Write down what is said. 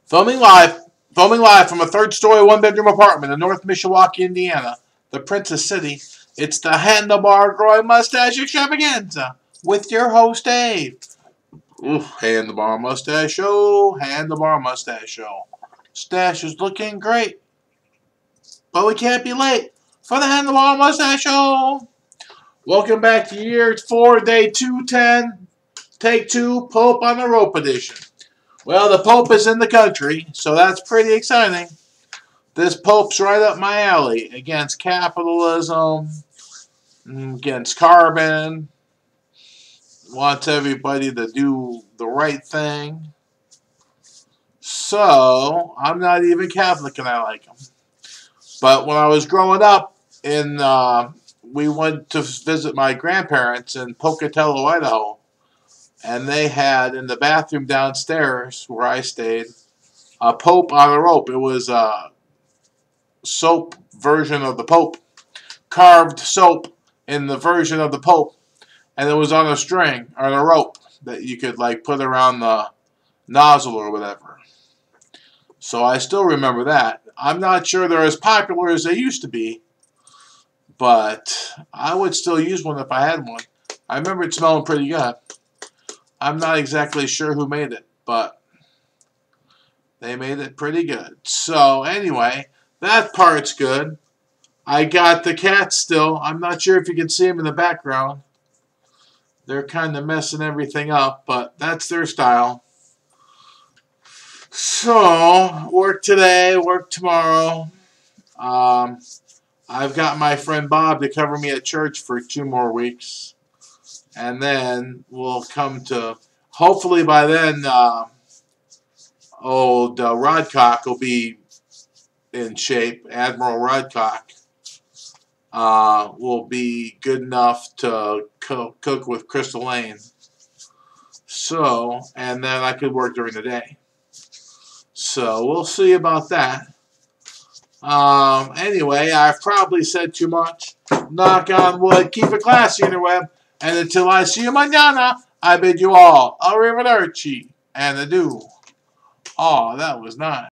Filming live, from a third-story, one-bedroom apartment in North Mishawaka, Indiana, the Princess City. It's the Handlebar Growing Mustache Extravaganza with your host Dave. Ooh, Handlebar Mustache Show, Handlebar Mustache Show. Stash is looking great, but we can't be late for the Handlebar Mustache Show. Welcome back to year 4, day 210, take 2, Pope on the Rope edition. Well, the Pope is in the country, so that's pretty exciting. This Pope's right up my alley. Against capitalism, against carbon, wants everybody to do the right thing. So, I'm not even Catholic and I like him. But when I was growing up, we went to visit my grandparents in Pocatello, Idaho. And they had, in the bathroom downstairs where I stayed, a Pope on a rope. It was a soap version of the Pope. Carved soap in the version of the Pope. And it was on a string, or a rope, that you could like put around the nozzle or whatever. So I still remember that. I'm not sure they're as popular as they used to be. But I would still use one if I had one. I remember it smelling pretty good. I'm not exactly sure who made it, but they made it pretty good. So, anyway, that part's good. I got the cats still. I'm not sure if you can see them in the background. They're kind of messing everything up, but that's their style. So, work today, work tomorrow. I've got my friend Bob to cover me at church for 2 more weeks. And then we'll come to, hopefully by then, old Rodcock will be in shape. Admiral Rodcock will be good enough to cook with Crystal Lane. So, and then I could work during the day. So, we'll see about that. Anyway, I've probably said too much. Knock on wood. Keep it classy, interweb. And until I see you mañana, I bid you all arrivederci and adieu. Oh, that was nice.